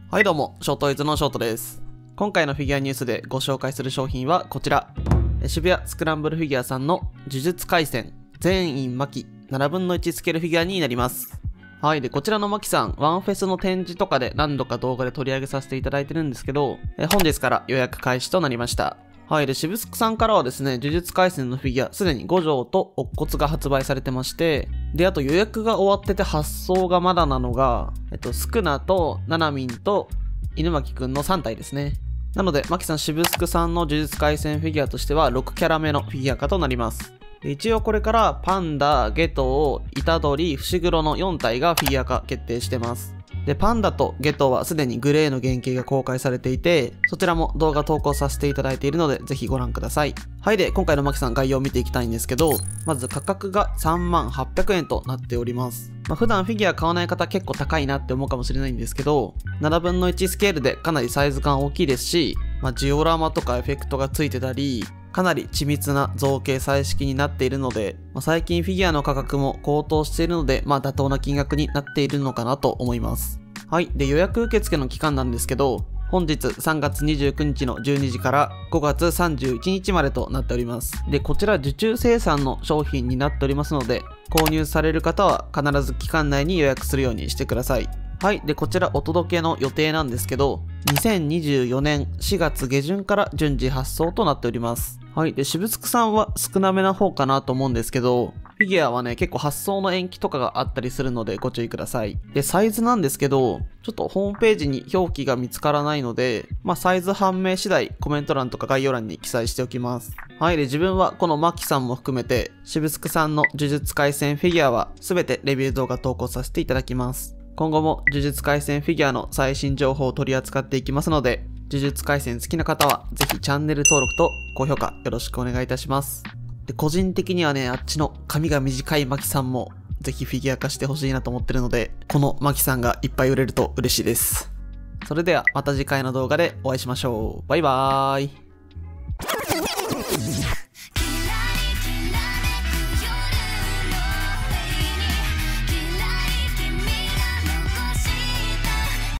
はいどうも、ショートイズのショートです。今回のフィギュアニュースでご紹介する商品はこちら。渋谷スクランブルフィギュアさんの呪術廻戦全員巻7分の1スケールフィギュアになります。はい。で、こちらのマキさん、ワンフェスの展示とかで何度か動画で取り上げさせていただいてるんですけど、本日から予約開始となりました。はい。で、渋スクさんからはですね、呪術廻戦のフィギュア、すでに5条と乙骨が発売されてまして、で、あと予約が終わってて発送がまだなのが、スクナとナナミンと犬巻くんの3体ですね。なので、マキさん、渋スクさんの呪術廻戦フィギュアとしては6キャラ目のフィギュア化となります。で一応これからパンダ、ゲトウ、イタドリ、伏黒の4体がフィギュア化決定してます。で、パンダとゲトウはすでにグレーの原型が公開されていて、そちらも動画投稿させていただいているので、ぜひご覧ください。はい。で、今回のマキさん概要を見ていきたいんですけど、まず価格が3800円となっております。普段フィギュア買わない方結構高いなって思うかもしれないんですけど、7分の1スケールでかなりサイズ感大きいですし、ジオラマとかエフェクトがついてたり、かなり緻密な造形彩色になっているので、最近フィギュアの価格も高騰しているので、妥当な金額になっているのかなと思います。はい。で、予約受付の期間なんですけど、本日3月29日の12時から5月31日までとなっております。で、こちら受注生産の商品になっておりますので、購入される方は必ず期間内に予約するようにしてください。はい。で、こちらお届けの予定なんですけど、2024年4月下旬から順次発送となっております。はい。で、渋スクさんは少なめな方かなと思うんですけど、フィギュアはね、結構発送の延期とかがあったりするのでご注意ください。で、サイズなんですけど、ちょっとホームページに表記が見つからないので、サイズ判明次第コメント欄とか概要欄に記載しておきます。はい。で、自分はこのマキさんも含めて、渋スクさんの呪術廻戦フィギュアは全てレビュー動画投稿させていただきます。今後も呪術廻戦フィギュアの最新情報を取り扱っていきますので、呪術廻戦好きな方はぜひチャンネル登録と高評価よろしくお願いいたします。で、個人的にはね、あっちの髪が短いマキさんもぜひフィギュア化してほしいなと思ってるので、このマキさんがいっぱい売れると嬉しいです。それではまた次回の動画でお会いしましょう。バイバーイ。